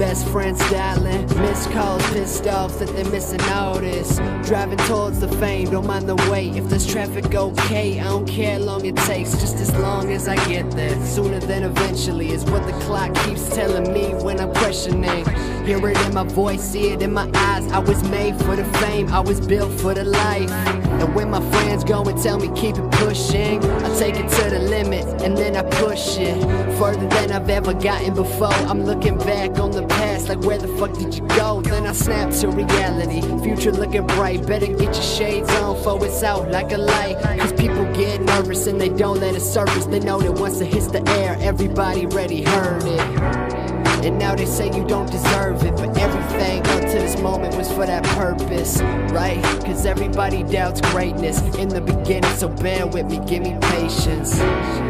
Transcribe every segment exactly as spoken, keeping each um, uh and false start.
best friends dialing, missed calls, pissed off that they're missing all this. Driving towards the fame, don't mind the wait. If there's traffic, okay, I don't care how long it takes, just as long as I get there. Sooner than eventually is what the clock keeps telling me when I'm questioning. Hear it in my voice, see it in my eyes. I was made for the fame, I was built for the life. And when my friends go and tell me keep it pushing, I take it to the limit and then I push it further than I've ever gotten before. I'm looking back on the past like where the fuck did you go? Then I snap to reality, future looking bright. Better get your shades on for it's out like a light. Cause people get nervous and they don't let it surface. They know that once it hits the air, everybody already heard it. And now they say you don't deserve it, but everything up to this moment was for that purpose, right? Cause everybody doubts greatness in the beginning, so bear with me, give me patience.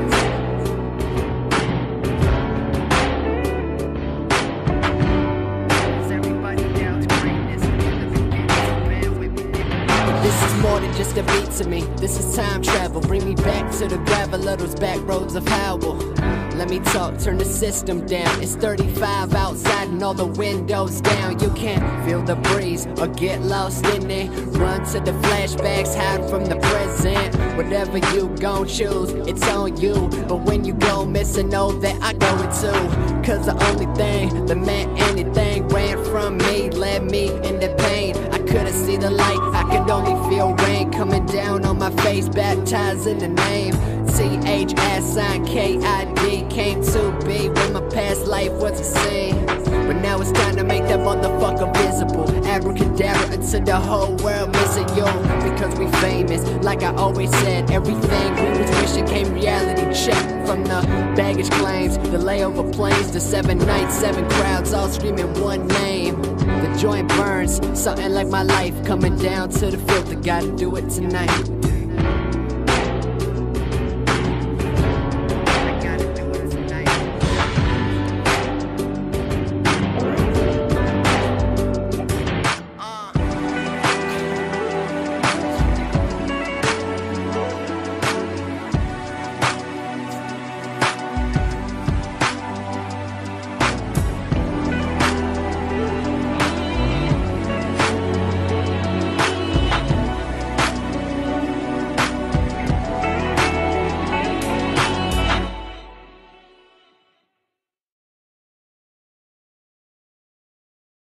This is more than just a beat to me, this is time travel. Bring me back to the gravel of those back roads of Howell. Let me talk, turn the system down. It's thirty-five outside and all the windows down. You can't feel the breeze or get lost in it. Run to the flashbacks, hide from the present. Whatever you gon' choose, it's on you. But when you go missing, know that I go it too. Cause the only thing that meant anything ran from me, led me into pain. I couldn't see the light, I could only feel rain coming down on my face, baptized in the name T H S I K I D. Came to be when my past life was a sin, but now it's time to make that motherfucker visible. Abracadabra until the whole world missing you. Because we famous, like I always said. Everything we was wishing came reality check. From the baggage claims, the layover planes, the seven nights, seven crowds all screaming one name. The joint burns, something like my life coming down to the filter. Gotta do it tonight.